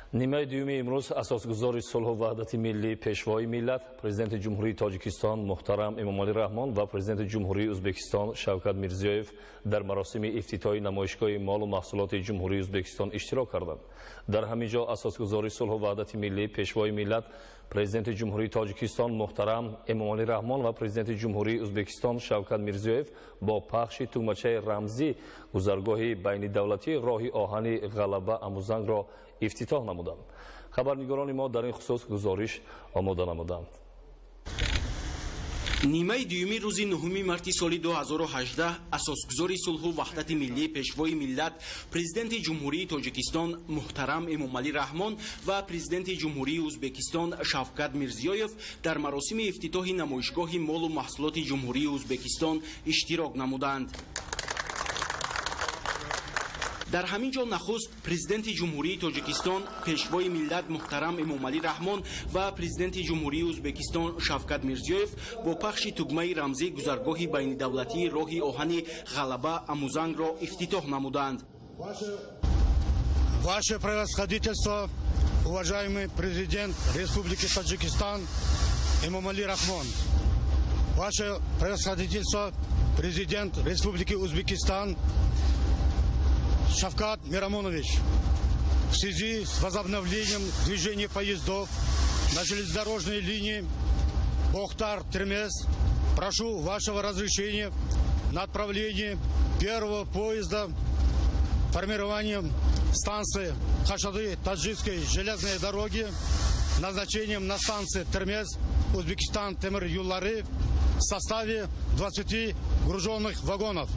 нимаи дуюми имрӯз асосгузори сулҳу ваҳдати миллии пешвои миллат президенти ҷумҳурии Тоҷикистон муҳтарам Эмомалӣ Раҳмон ва президенти ҷумҳурии Ӯзбекистон Шавкат Мирзиёев дар маросими ифтитоҳи намоишгоҳи молу маҳсулоти ҷумҳурии Ӯзбекистон иштирок карданд. Дар ҳамин ҷо асосгузори сулҳу ваҳдати миллии пешвои миллат президенти ҷумҳурии Тоҷикистон муҳтарам Эмомалӣ Раҳмон ва президенти ҷумҳурии Ӯзбекистон Шавкат Мирзиёев бо пахши тугмачаи рамзӣ гузаргоҳи байнидавлатии роҳи оҳани ғалаба Амузангро ифтитоҳ намуданд. Хабарнигорони мо дар ин хусус гузориш омода намуданд. нимаи дуюми рӯзи 9 марти соли 2018 асосгузори сулҳу ваҳдати миллии пешвои миллат президенти ҷумҳурии Тоҷикистон муҳтарам Эмомалӣ Раҳмон ва президенти ҷумҳурии Ӯзбекистон Шавкат Мирзиёев дар маросими ифтитоҳи намоишгоҳи молу маҳсулоти ҷумҳурии Ӯзбекистон иштирок намуданд. дар ҳамин ҷо нахуст президенти ҷумҳурии Тоҷикистон пешвои миллат муҳтарам Эмомалӣ Раҳмон ва президенти ҷумҳурии Ӯзбекистон Шавкат Мирзиёев бо пахши тугмаи рамзии гузаргоҳи байнидавлатии роҳи оҳани ғалаба Амузангро ифтитоҳ намуданд. Ваше превосходительство, уважаемый президент Республики Таджикистан Эмомалӣ Раҳмон, ваше превосходительство, президент Республики Узбекистан Шавкат Мирамонович, в связи с возобновлением движения поездов на железнодорожной линии Бохтар-Термез, прошу вашего разрешения на отправление первого поезда формированием станции Хашады Таджикской железной дороги назначением на станции Термез Узбекистан Темир Юллары в составе 20 груженных вагонов.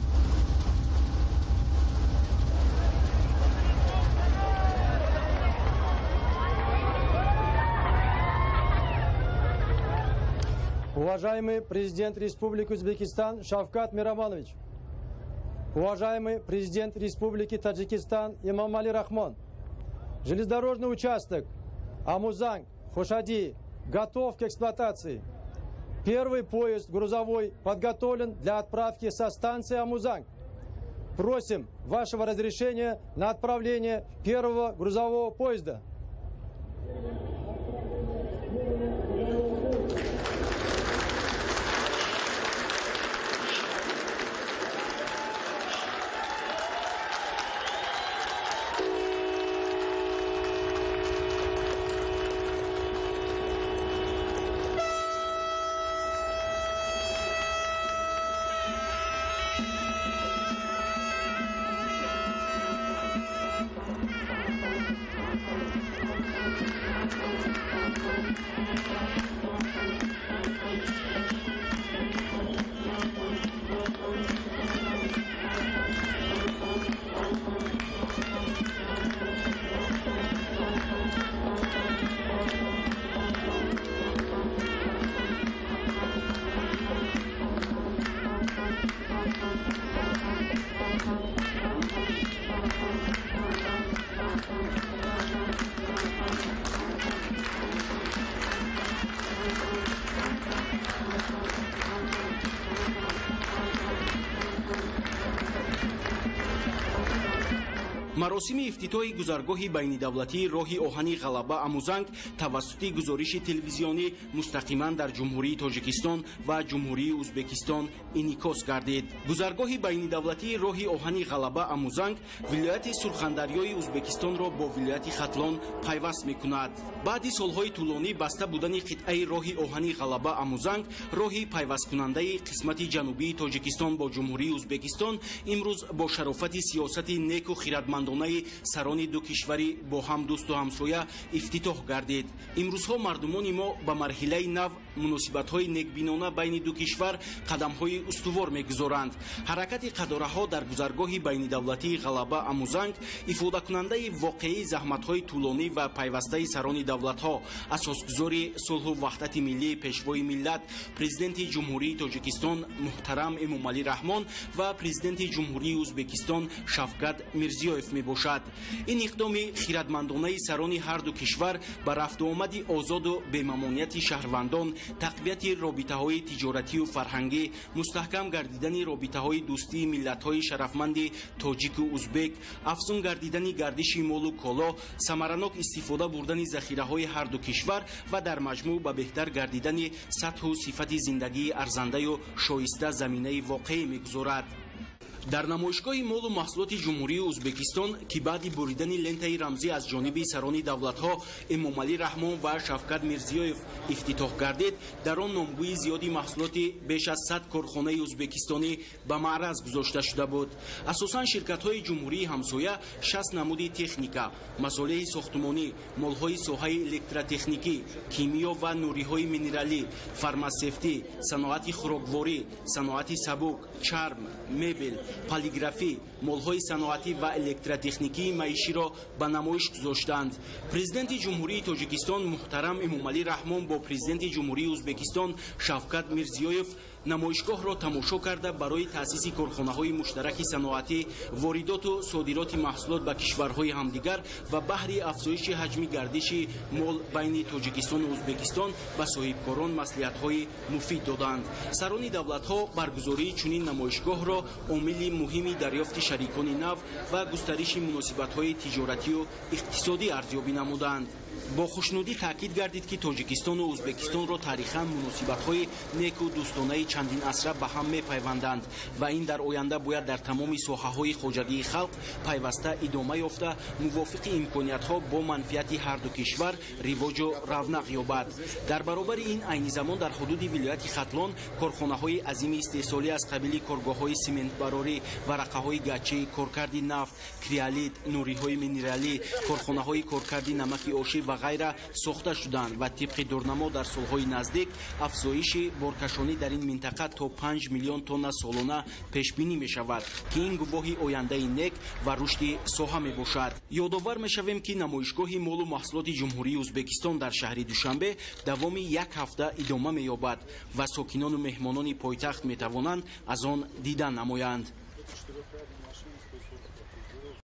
Уважаемый президент Республики Узбекистан Шавкат Мирамонович, уважаемый президент Республики Таджикистан Эмомалӣ Раҳмон, железнодорожный участок Амузанг-Хошади готов к эксплуатации. Первый поезд грузовой подготовлен для отправки со станции Амузанг. Просим вашего разрешения на отправление первого грузового поезда. маросими ифтитоҳи гузаргоҳи байнидавлатии роҳи оҳани ғалаба Амузанг тавассути гузориши телевизионӣ мустақиман дар ҷумҳурии Тоҷикистон ва ҷумҳурии Ӯзбекистон инъикос гардид. гузаргоҳи байнидавлатии роҳи оҳани ғалаба Амузанг вилояти Сурхандарёи Ӯзбекистонро бо вилояти Хатлон пайваст мекунад. баъди солҳои тӯлонӣ баста будани қитъаи роҳи оҳани ғалаба Амузанг, роҳи пайвасткунандаи қисмати ҷанубии Тоҷикистон бо ҷумҳурии Ӯзбекистон имрӯз бо шарофати сиёсати неку хиратмандонаи сарони ду кишвари бо ҳам дӯсту ҳамсоя ифтитоҳ гардид. имрӯзҳо мардумони мо ба марҳилаи нав муносибатҳои некбинона байни ду кишвар қадамҳои устувор мегузоранд. ҳаракати қадораҳо дар гузаргоҳи байнидавлатии ғалаба Амузанг ифодакунандаи воқеии заҳматҳои тӯлонӣ ва пайвастаи сарони давлатҳо, асосгузори сулҳу ваҳдати миллии пешвои миллат президенти ҷумҳурии Тоҷикистон муҳтарам Эмомалӣ Раҳмон ва президенти ҷумҳурии Ӯзбекистон Шавкат Мирзиёев мебошад. ин иқдоми хиратмандонаи сарони ҳарду кишвар ба рафтуомади озоду бемамонияти шаҳрвандон, тақвияти робитаҳои тиҷоратию фарҳангӣ, мустаҳкам гардидани робитаҳои дӯстии миллатҳои шарафманди тоҷику узбек, афзун гардидани гардиши молу коло, самаранок истифода бурдани захираҳои ҳарду кишвар ва дар маҷмӯъ ба беҳтар гардидани сатҳу сифати зиндагии арзандаю шоиста заминаи воқеӣ мегузорад. дар намоишгоҳи молу маҳсулоти ҷумҳурии ӯзбекистон ки баъди буридани лентаи рамзӣ аз ҷониби сарони давлатҳо эмомалӣ раҳмон ва шавкат мирзиёев ифтитоҳ гардид, дар он номгӯи зиёди маҳсулоти беш аз 100 корхонаи ӯзбекистонӣ ба маъраз гузошта шуда буд. асосан ширкатҳои ҷумҳурии ҳамсоя 60 намуди техника, масолеҳи сохтумонӣ, молҳои соҳаи электротехникӣ, кимиё ва нуриҳои минералӣ, фармасевтӣ, саноати хӯрокворӣ, саноати сабук, чарм, мебел, полиграфӣ, молҳои саноатӣ ва электротехникии маиширо ба намоиш гузоштанд. Президенти ҷумҳурии Тоҷикистон муҳтарам Эмомалӣ Раҳмон бо президенти ҷумҳурии Ӯзбекистон Шавкат Мирзиёев намоишгоҳро тамошо карда барои таъсиси корхонаҳои муштараки саноатӣ, воридоту содироти маҳсулот ба кишварҳои ҳамдигар ва баҳри афзоиши ҳаҷми гардиши мол байни Тоҷикистону Ӯзбекистон ба соҳибкорон маслиҳатҳои муфид доданд. сарони давлатҳо баргузории чунин намоишгоҳро омили муҳими дарёфти шарикони нав ва густариши муносибатҳои тиҷоратию иқтисодӣ арзёбӣ намуданд. бо хушнудӣ таъкид гардид ки Тоҷикистону Ӯзбекистонро тарихан муносибатҳои неку дӯстонаи чандин асра ба ҳам мепайванданд ва ин дар оянда бояд дар тамоми соҳаҳои хоҷагии халқ пайваста идома ёфта, мувофиқи имкониятҳо бо манфиати ҳарду кишвар ривоҷу равнақ ёбад. дар баробари ин айни замон дар ҳудуди вилояти Хатлон корхонаҳои азими истеҳсолӣ аз қабили коргоҳҳои сементбарорӣ, варақаҳои гачӣ, коркарди нафт, криолит, нуриҳои минералӣ, корхонаҳои коркарди намаки оши ва ғайра сохта шуданд ва тибқи дурнамо дар солҳои наздик афзоиши боркашонӣ дар ин минтақа то 5 миллион тонна солона пешбинӣ мешавад ки ин гувоҳи ояндаи нек ва рушди соҳа мебошад. ёдовар мешавем ки намоишгоҳи молу маҳсулоти ҷумҳурии Ӯзбекистон дар шаҳри Душанбе давоми як ҳафта идома меёбад ва сокинону меҳмонони пойтахт метавонанд аз он дидан намоянд.